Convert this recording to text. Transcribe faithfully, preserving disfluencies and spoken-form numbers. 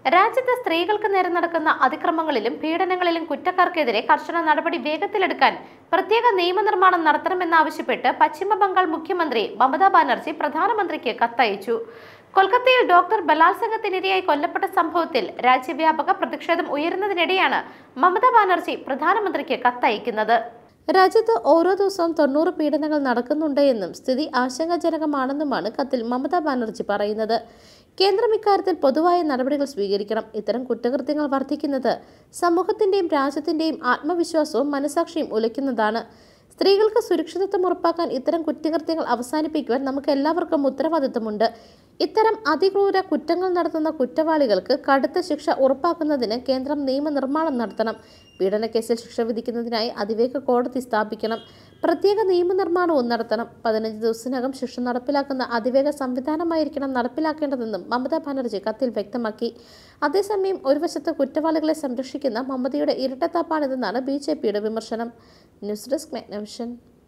രാജ്യത്ത് സ്ത്രീകൾക്ക് നേരെ നടക്കുന്ന അതിക്രമങ്ങളിലും പീഡനങ്ങളിലും കുറ്റക്കാർക്കെതിരെ കർശന നടപടി വേഗത്തിലെടുക്കാൻ പ്രത്യേക നിയമനിർമ്മാണം നടത്തണമെന്നാവശ്യപ്പെട്ട് പശ്ചിമ ബംഗാൾ മുഖ്യമന്ത്രി മമതാ ബാനർജി പ്രധാനമന്ത്രിക്ക് കത്തയച്ചു. കൊൽക്കത്തയിൽ ഡോക്ടർ ബലാത്സംഗത്തിനിരയായി കൊല്ലപ്പെട്ട സംഭവത്തിൽ രാജ്യവ്യാപക പ്രതിഷേധം ഉയരുന്നതിനിടെയാണ് മമതാ ബാനർജി പ്രധാനമന്ത്രിക്ക് കത്തയക്കുന്നത്. രാജ്യത്ത് ഓരോ ദിവസവും തൊണ്ണൂറ് പീഡനങ്ങൾ നടക്കുന്നുണ്ട് എന്നും സ്ഥിതി ആശങ്കാജനകമാണെന്നുമാണ് കത്തിൽ മമതാ ബാനർജി പറയുന്നത്. കേന്ദ്രം ഇക്കാര്യത്തിൽ പൊതുവായ നടപടികൾ സ്വീകരിക്കണം. ഇത്തരം കുറ്റകൃത്യങ്ങൾ വർദ്ധിക്കുന്നത് സമൂഹത്തിന്റെയും രാജ്യത്തിന്റെയും ആത്മവിശ്വാസവും മനസാക്ഷിയും ഉലയ്ക്കുന്നതാണ്. സ്ത്രീകൾക്ക് സുരക്ഷിതത്വം ഉറപ്പാക്കാൻ ഇത്തരം കുറ്റകൃത്യങ്ങൾ അവസാനിപ്പിക്കുവാൻ നമുക്ക് എല്ലാവർക്കും ഉത്തരവാദിത്തമുണ്ട്. ഇത്തരം അതിക്രൂര കുറ്റങ്ങൾ നടത്തുന്ന കുറ്റവാളികൾക്ക് കടുത്ത ശിക്ഷ ഉറപ്പാക്കുന്നതിന് കേന്ദ്രം നിയമനിർമ്മാണം നടത്തണം. പീഡനക്കേസിൽ ശിക്ഷ വിധിക്കുന്നതിനായി അതിവേഗ കോടതി സ്ഥാപിക്കണം. പ്രത്യേക നിയമനിർമ്മാണവും നടത്തണം. പതിനഞ്ച് ദിവസത്തിനകം ശിക്ഷ നടപ്പിലാക്കുന്ന അതിവേഗ സംവിധാനമായിരിക്കണം നടപ്പിലാക്കേണ്ടതെന്നും മമതാ ബാനർജി കത്തിൽ വ്യക്തമാക്കി. അതേസമയം ഒരു വശത്ത് കുറ്റവാളികളെ സംരക്ഷിക്കുന്ന മമതയുടെ ഇരട്ടത്താപ്പാണിതെന്നാണ് ബി ജെ പിയുടെ വിമർശനം. News desk മെഗ്നവിഷൻ.